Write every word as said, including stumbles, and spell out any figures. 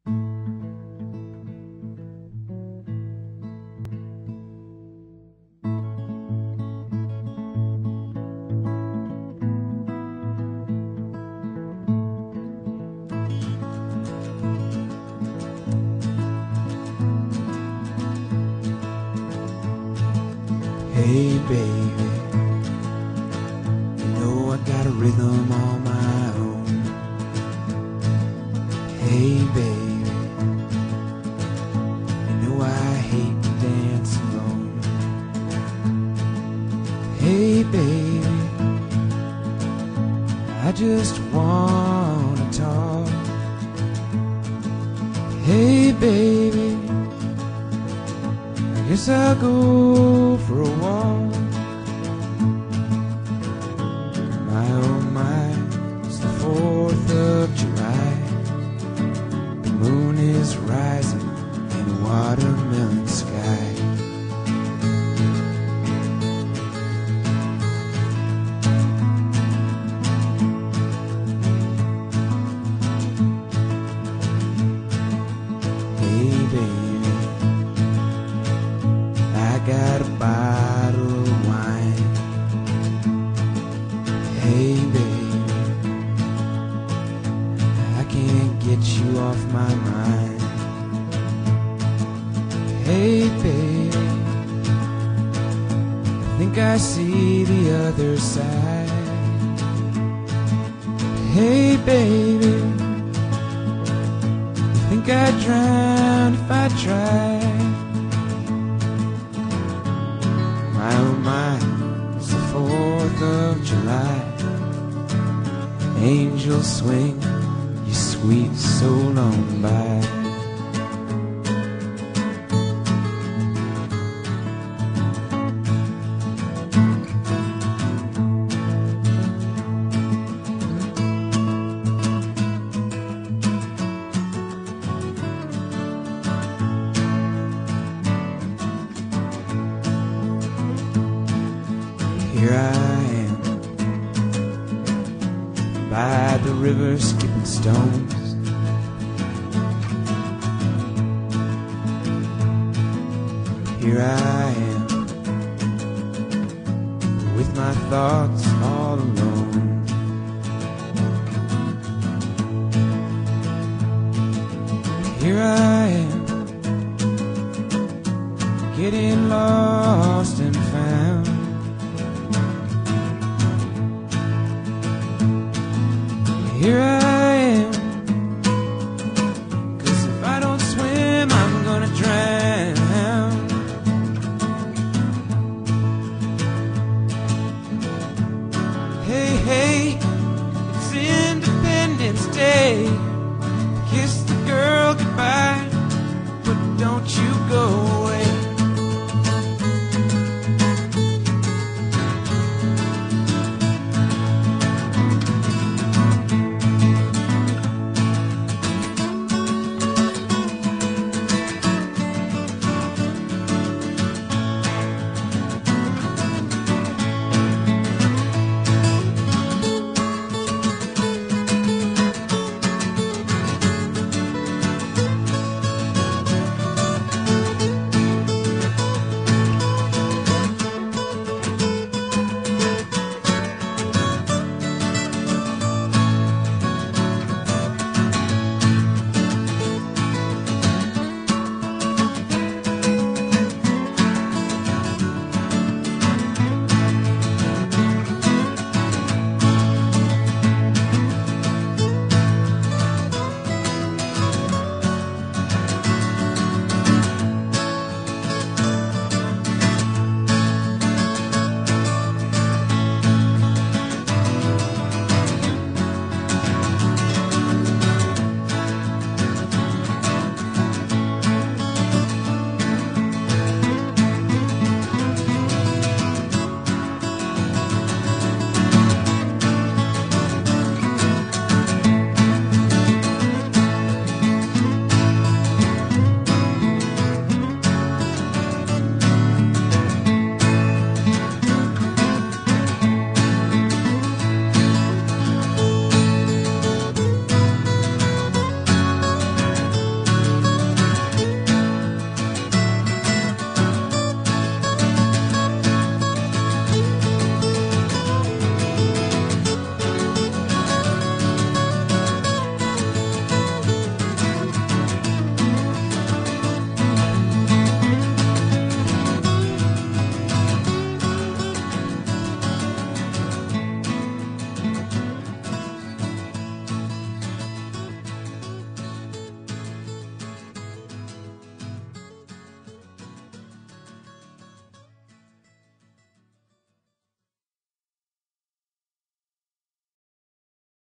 Hey baby, you know I got a rhythm all my own. Hey baby, you know I hate to dance alone. Hey baby, I just wanna talk. Hey baby, I guess I'll go for a walk. My oh my, it's the fourth of July. The moon is rising in a watermelon sky. Hey baby, I got a bottle of wine. Hey baby, I can't get you off my mind. Hey baby, I think I see the other side. Hey baby, I think I'd drown if I tried. My oh my, it's the fourth of July. Angels swing, you sweet soul on by. Here I am, by the river skipping stones. Here I am, with my thoughts all alone. Here I am, getting lost and found. Here I am, 'cause if I don't swim, I'm gonna drown. Hey, hey, it's Independence Day. Kiss